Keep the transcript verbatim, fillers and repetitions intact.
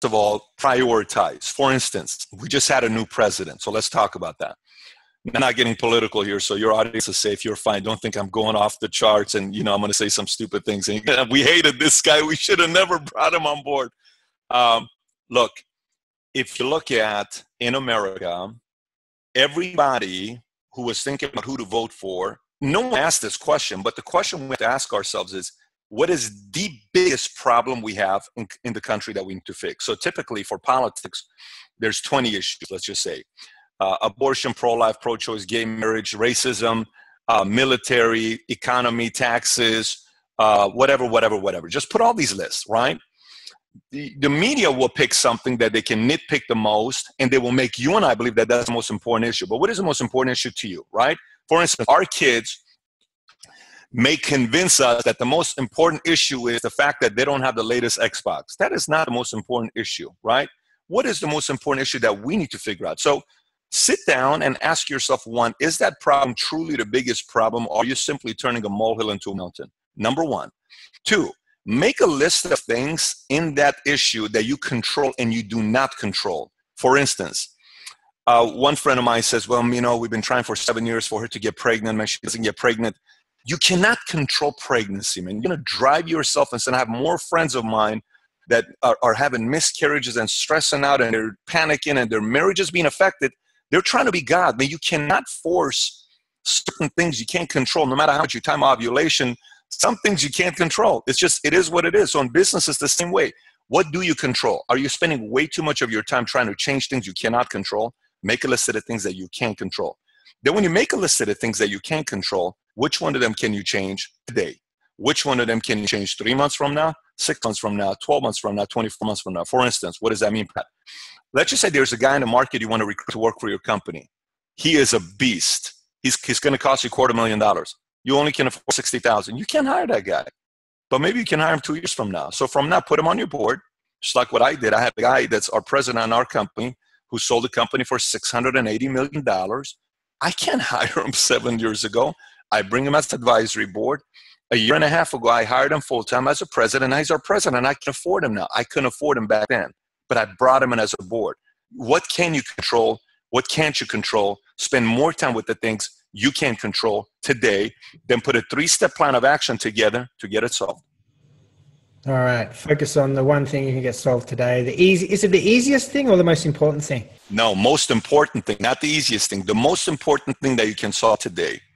of all, prioritize. For instance, we just had a new president, so let's talk about that. I'm not getting political here, so your audience is safe. You're fine. Don't think I'm going off the charts and, you know, I'm going to say some stupid things. And we hated this guy. We should have never brought him on board. Um, look, if you look at, in America, everybody who was thinking about who to vote for, no one asked this question, but the question we have to ask ourselves is, what is the biggest problem we have in, in the country that we need to fix? So typically for politics, there's twenty issues, let's just say. Uh, abortion, pro-life, pro-choice, gay marriage, racism, uh, military, economy, taxes, uh, whatever, whatever, whatever. Just put all these lists, right? The, the media will pick something that they can nitpick the most, and they will make you and I believe that that's the most important issue. But what is the most important issue to you, right? For instance, our kids may convince us that the most important issue is the fact that they don't have the latest Xbox. That is not the most important issue, right? What is the most important issue that we need to figure out? So sit down and ask yourself, one, is that problem truly the biggest problem, or are you simply turning a molehill into a mountain? Number one. Two, make a list of things in that issue that you control and you do not control. For instance, uh, one friend of mine says, well, you know, we've been trying for seven years for her to get pregnant, man, she doesn't get pregnant. You cannot control pregnancy, man. You're going to drive yourself insane. I have more friends of mine that are, are having miscarriages and stressing out, and they're panicking, and their marriage is being affected. They're trying to be God, but you cannot force certain things you can't control, no matter how much you time ovulation. Some things you can't control. It's just, it is what it is. So in business, it's the same way. What do you control? Are you spending way too much of your time trying to change things you cannot control? Make a list of the things that you can't control. Then when you make a list of the things that you can't control, which one of them can you change today? Which one of them can you change three months from now, six months from now, twelve months from now, twenty-four months from now? For instance, what does that mean, Pat? Let's just say there's a guy in the market you want to recruit to work for your company. He is a beast. He's, he's going to cost you a quarter million dollars. You only can afford sixty thousand dollars. You can't hire that guy. But maybe you can hire him two years from now. So from now, put him on your board, just like what I did. I had a guy that's our president on our company who sold the company for six hundred eighty million dollars. I can't hire him seven years ago. I bring him as advisory board. A year and a half ago, I hired him full-time as a president. Now he's our president. I can afford him now. I couldn't afford him back then, but I brought him in as a board. What can you control? What can't you control? Spend more time with the things you can't control today, then put a three-step plan of action together to get it solved. All right. Focus on the one thing you can get solved today. The easy, is it the easiest thing or the most important thing? No, most important thing, not the easiest thing. The most important thing that you can solve today.